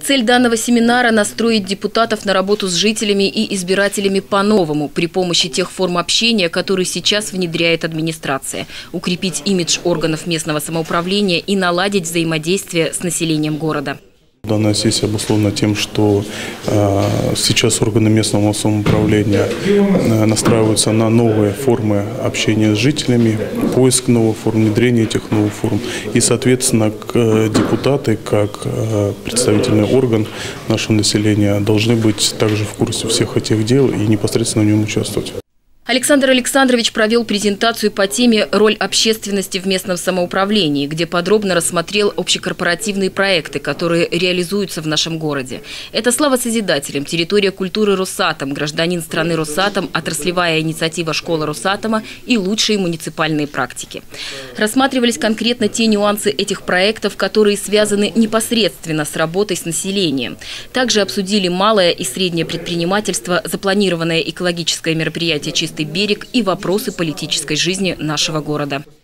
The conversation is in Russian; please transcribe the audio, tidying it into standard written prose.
Цель данного семинара – настроить депутатов на работу с жителями и избирателями по-новому при помощи тех форм общения, которые сейчас внедряет администрация, укрепить имидж органов местного самоуправления и наладить взаимодействие с населением города. Данная сессия обусловлена тем, что сейчас органы местного самоуправления настраиваются на новые формы общения с жителями, поиск новых форм, внедрение этих новых форм. И, соответственно, депутаты, как представительный орган нашего населения, должны быть также в курсе всех этих дел и непосредственно в нем участвовать. Александр Александрович провел презентацию по теме «Роль общественности в местном самоуправлении», где подробно рассмотрел общекорпоративные проекты, которые реализуются в нашем городе. Это «Слава созидателям», территория культуры Росатом, гражданин страны Росатом, отраслевая инициатива школы Росатома и лучшие муниципальные практики. Рассматривались конкретно те нюансы этих проектов, которые связаны непосредственно с работой с населением. Также обсудили малое и среднее предпринимательство, запланированное экологическое мероприятие «Чистый берег» и вопросы политической жизни нашего города.